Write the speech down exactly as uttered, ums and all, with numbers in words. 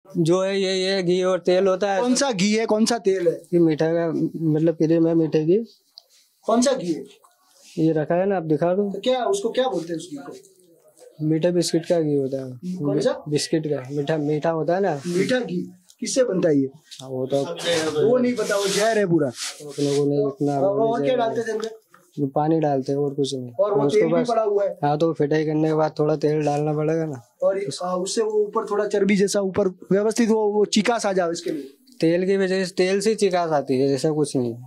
जो है ये ये घी और तेल होता है। कौन सा घी है, कौन सा तेल है? ये मीठा का मतलब क्रीम है मीठे की। कौन सा घी है? ये रखा है ना, आप दिखा दो। तो क्या उसको क्या बोलते हैं उस घी को? मीठा बिस्किट का घी होता है। कौन सा? बिस्किट का मीठा मीठा होता है ना। मीठा घी किससे बनता है ये? वो तो वो नहीं पता, वो जहर है पूरा। अपने को नहीं इतना। और क्या डालते थे इनमें? पानी डालते हैं और कुछ नहीं। और वो तेल भी पड़ा हुआ है। हाँ तो फिटाई करने के बाद थोड़ा तेल डालना पड़ेगा ना। और उससे वो ऊपर थोड़ा चर्बी जैसा ऊपर व्यवस्थित वो, वो चिकास आ जाए इसके लिए। तेल की वजह से, तेल से चिकास आती है, जैसा कुछ नहीं।